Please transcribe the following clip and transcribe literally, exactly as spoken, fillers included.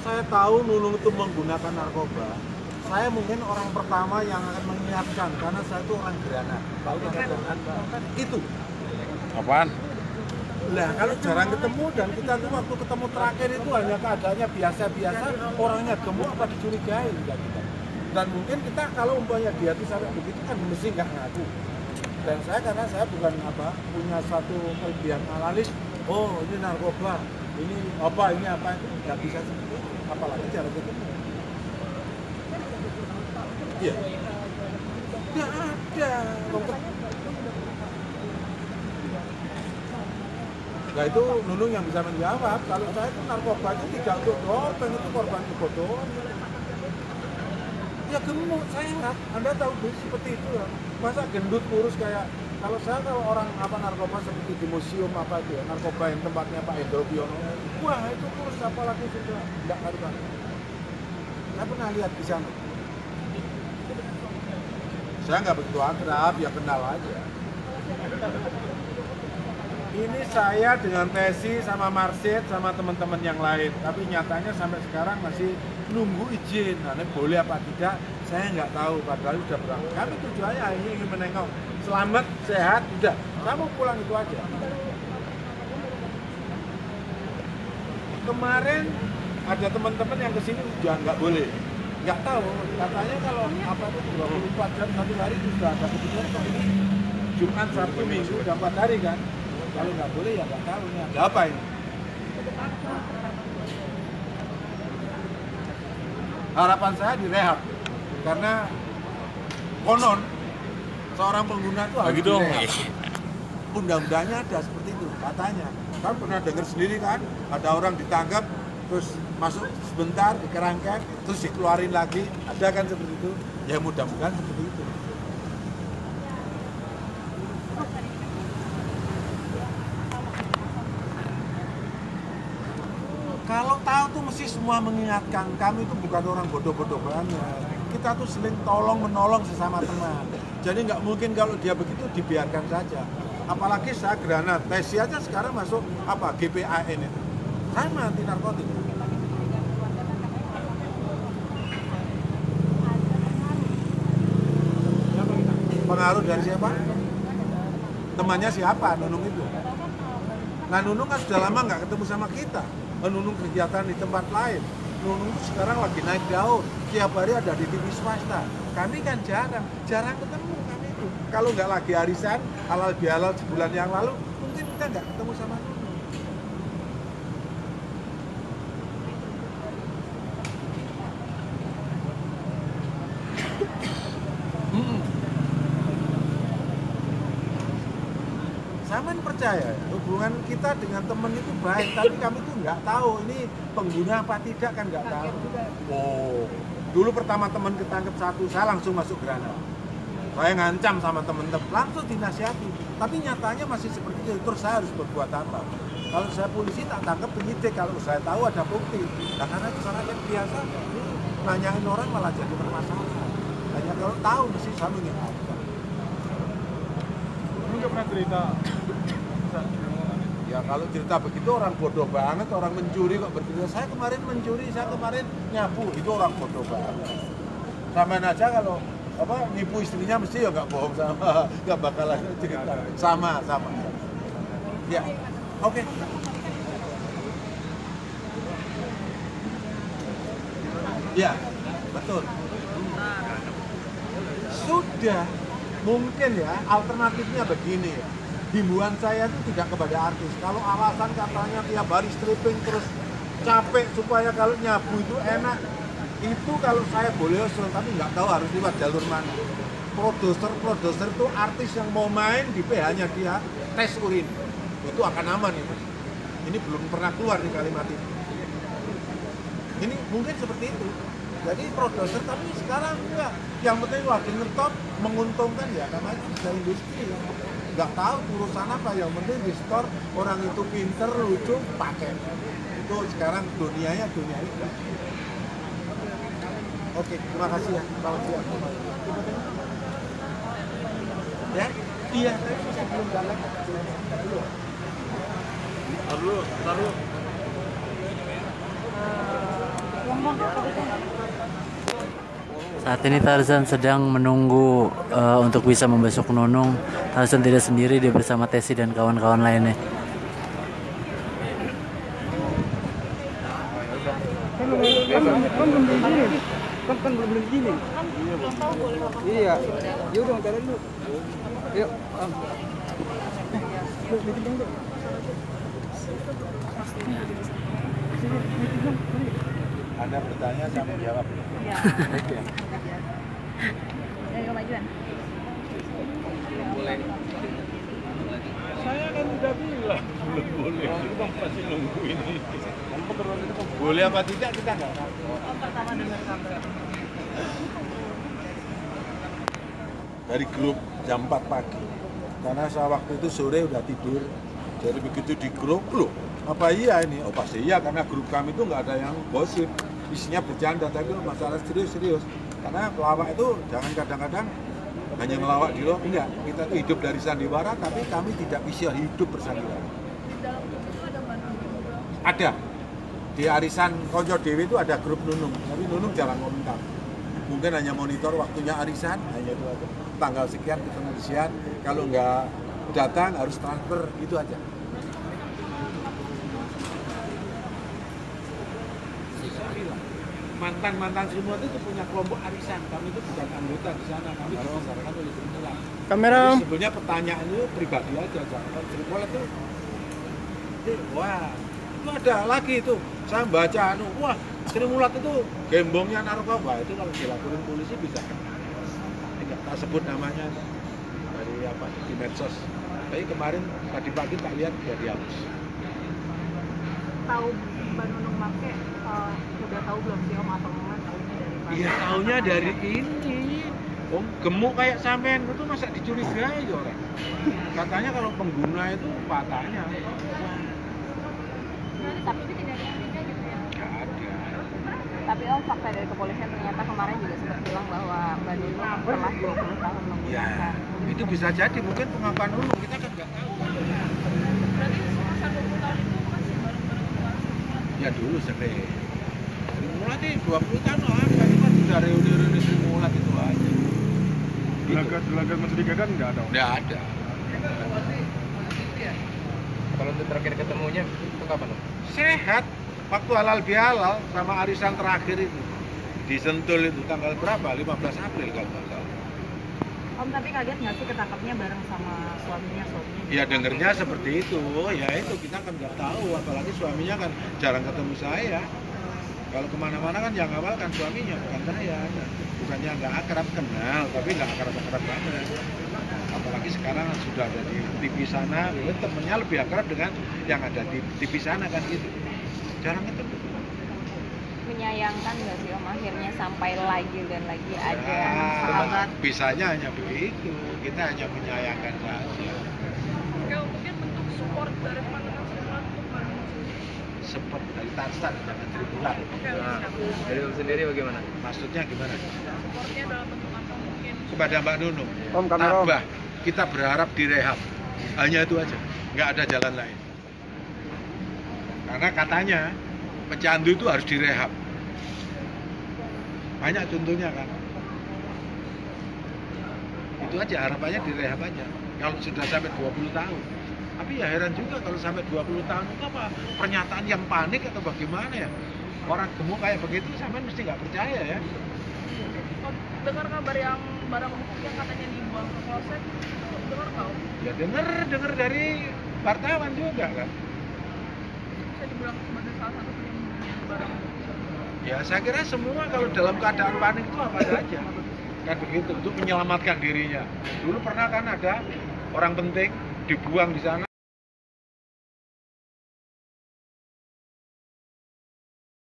saya tahu Nunung itu menggunakan narkoba, saya mungkin orang pertama yang akan mengingatkan karena saya itu orang granat. Tahu granat? Itu. Apaan? Lah kalau jarang ketemu dan kita tuh waktu ketemu terakhir itu hanya keadaannya biasa-biasa, orangnya gemuk apa dicurigai enggak kita. Dan mungkin kita kalau umpamanya dia tuh sampai begitu kan mesti nggak ngaku. Dan saya karena saya bukan apa punya satu kelebihan analis, oh ini narkoba, ini apa ini apa itu nggak bisa seperti itu, apalagi jarang ketemu. Iya. Nggak ada. Nah itu Nunung yang bisa menjawab. Kalau saya itu narkoba itu tidak untuk korban, itu korban kebodohan. Ya gemuk, sehat. Anda tahu seperti itu ya. Masa gendut kurus kayak kalau saya kalau orang apa narkoba seperti di museum apa itu ya, narkoba yang tempatnya Pak Hendro Priyono. Wah itu kurus apalagi sudah tidak karuan. Saya pernah lihat di sana. Saya nggak begitu akrab, ya kenal aja. Ini saya dengan Tesi sama Marsit sama teman-teman yang lain, tapi nyatanya sampai sekarang masih nunggu izin. Nah, ini boleh apa tidak, saya nggak tahu. Padahal sudah berangkat. Kami tujuannya ini ingin menengok, selamat, sehat, udah. Kamu pulang itu aja. Kemarin ada teman-teman yang kesini udah nggak boleh, nggak tahu. Katanya kalau apa itu dua puluh empat jam satu hari sudah ada keputusan kok ini Jumat, Sabtu, Minggu udah empat hari kan. Kalau nggak boleh ya nggak tahu nih ada apa ini. Harapan saya direhab karena konon seorang pengguna itu harus dong. direhab. Undang-undangnya ada seperti itu katanya. Kan pernah dengar sendiri kan, ada orang ditangkap terus masuk sebentar di kerangkeng terus dikeluarin lagi, ada kan seperti itu. Ya mudah-mudahan seperti itu. Kalau tahu tuh mesti semua mengingatkan, kami itu bukan orang bodoh-bodoh banget. Kita tuh sering tolong menolong sesama teman. Jadi nggak mungkin kalau dia begitu dibiarkan saja. Apalagi saya granat, Tesi aja sekarang masuk apa G P A N itu. Sama anti narkotik. Pengaruh dari siapa? Temannya siapa? Nunung itu. Nah Nunung kan sudah lama nggak ketemu sama kita. Nunung kegiatan di tempat lain. Nunung sekarang lagi naik daun. Tiap hari ada di T V swasta. Kami kan jarang, jarang ketemu kami itu. Kalau nggak lagi arisan, halal bihalal sebulan yang lalu, mungkin kita nggak ketemu sama Nunung. Saman percaya hubungan kita dengan teman itu baik, tapi kami tuh nggak tahu ini pengguna apa tidak kan nggak tahu. Oh, dulu pertama teman ketangkep satu, saya langsung masuk granat. Saya ngancam sama teman-teman, langsung dinasihati. Tapi nyatanya masih seperti itu, terus saya harus berbuat apa? Kalau saya polisi tak tangkap penyidik, kalau saya tahu ada bukti. Nah karena masyarakat biasa, ini nanyain orang malah jadi permasalahan. Hanya kalau tahu mesti saya mengingatkan. Lu nggak pernah cerita? Ya kalau cerita begitu orang bodoh banget, orang mencuri kok bercerita. Saya kemarin mencuri, saya kemarin nyapu, itu orang bodoh banget. Samain aja kalau apa nipu istrinya mesti ya nggak bohong sama, nggak bakalan cerita. Sama, sama. Ya, oke. Okay. Ya, betul. Sudah, mungkin ya alternatifnya begini ya. Himbauan saya itu tidak kepada artis. Kalau alasan katanya tiap hari stripping terus capek supaya kalau nyabu itu enak, itu kalau saya boleh usul, tapi nggak tahu harus lewat jalur mana. Produser-produser itu artis yang mau main di P H-nya dia tes urin, itu akan aman itu. Ini belum pernah keluar di kalimat ini. Ini mungkin seperti itu. Jadi produser tapi sekarang enggak. Yang penting lagi ngetop menguntungkan ya, namanya bisa industri. Nggak tahu urusan apa, yang penting di store orang itu pinter, lucu, pakai. Itu sekarang dunianya dunia itu. Oke, terima kasih ya. Selamat siang. Ya? Iya, tapi masih belum jalan. Belum. Taruh, taruh. Saat ini Tarzan sedang menunggu uh, untuk bisa membesuk Nunung. Tarzan tidak sendiri, dia bersama Tesi dan kawan-kawan lainnya. Kan belum begini, kan kan belum begini. Iya, yaudah ntar dulu. Yuk. Anda bertanya, saya menjawab. Iya. Dari kemajuan. Boleh. Saya kan udah bilang belum boleh. Kita masih nunggu ini. Boleh apa tidak kita nggak tahu. Oh, pertama dengar kabar. Dari grup jam empat pagi. Karena saya waktu itu sore udah tidur. Jadi begitu di grup, loh apa iya ini? Oh pasti iya, karena grup kami itu nggak ada yang gosip. Isinya bercanda, tapi masalah serius-serius. Karena pelawak itu jangan kadang-kadang hanya ngelawak di luar, enggak. Kita tuh hidup dari sandiwara, tapi kami tidak bisa hidup bersandiwara. Ada. Di arisan Konco Dewi itu ada grup Nunung, tapi Nunung jarang komentar. Mungkin hanya monitor waktunya arisan, hanya itu aja. Tanggal sekian ketemu di sekian, kalau nggak datang harus transfer, itu aja. Mantan-mantan Sri Mulat itu punya kelompok arisan, kami itu bukan anggota di sana, kami dibesarkan oleh Sri Mulat. Kamera. Jadi sebenarnya pertanyaan itu pribadi aja, jangan Sri Mulat itu, eh, wah, itu ada lagi itu, saya baca, anu, wah, Sri Mulat itu gembongnya narkoba, itu kalau dilaporin polisi bisa kena. Tidak tak sebut namanya dari apa di medsos. Tapi kemarin tadi pagi tak lihat dia dihapus. Tahu Mbak Nunung make uh, udah tahu belum sih Om atau Mama tahunya dari mana? Iya taunya dari ini. Om gemuk kayak sampean itu masa dicurigai orang. Katanya kalau pengguna itu patahnya. Tapi itu tidak ada intinya gitu ya? Nggak ada. Tapi Om, fakta dari kepolisian ternyata kemarin juga sempat bilang bahwa Mbak Nunung telah dua puluh tahun Ya, menggunakan. itu bisa jadi mungkin pengakuan Nunung, kita kan nggak tahu. Berarti semasa dua puluh tahun itu masih bareng-bareng? Ya dulu sering. Sri Mulat itu dua puluh tahun apa? Itu kan sudah reuni-reuni Sri Mulat itu aja. Gelagat-gelagat mencurigakan nggak ada. Nggak ada. Kalau untuk terakhir ketemunya itu kapan? Sehat. Waktu halal bihalal sama arisan terakhir itu. Di Sentul itu tanggal berapa? lima belas April kalau nggak salah. Om, tapi kaget nggak sih ketangkapnya bareng sama suaminya suaminya? Ya dengernya seperti itu, ya itu kita kan nggak tahu, apalagi suaminya kan jarang ketemu saya. Kalau kemana-mana kan yang awal kan suaminya, bukan saya. Bukannya nggak akrab, kenal, tapi nggak akrab-akrab banget. Apalagi sekarang sudah ada di T V sana, ya, temennya lebih akrab dengan yang ada di T V sana kan gitu. Jarang ketemu. Menyayangkan nggak sih Om akhirnya sampai lagi dan lagi ada Ya, sahabat? bisanya hanya begitu, kita hanya menyayangkan saja. Kayak mungkin bentuk support dari teman-teman semua untuk Bandung. Seperti dari Tarsan dengan Sri Mulat. Nah, dari Om sendiri bagaimana? Maksudnya gimana? Supportnya dalam bentuk apa mungkin? Kepada Mbak Nunung, Om, kamera, Om. tabah, kita berharap direhab. Hanya itu aja, nggak ada jalan lain. Karena katanya pecandu itu harus direhab. Banyak contohnya kan. Itu aja harapannya direhab aja. Kalau sudah sampai dua puluh tahun. Tapi ya heran juga kalau sampai dua puluh tahun itu apa? Pernyataan yang panik atau bagaimana ya? Orang gemuk kayak begitu sampean mesti nggak percaya ya. Dengar kabar yang barang bukti yang katanya dibuang ke polsek, dengar nggak Om? Ya denger, denger dari wartawan juga kan. Bisa dibilang sebagai salah satu penyembunyian barang bukti. Ya saya kira semua kalau dalam keadaan panik itu apa saja. Kan begitu, untuk menyelamatkan dirinya. Dulu pernah kan ada orang penting dibuang di sana.